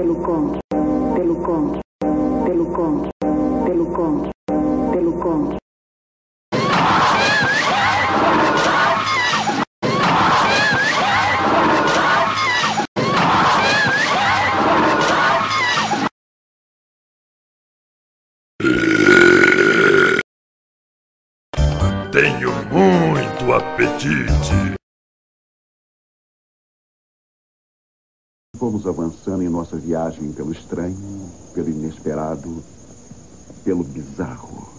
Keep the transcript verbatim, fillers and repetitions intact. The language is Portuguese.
pelo conde, pelo conde, pelo conde, pelo conde, pelo conde. Tenho muito apetite. Fomos avançando em nossa viagem pelo estranho, pelo inesperado, pelo bizarro.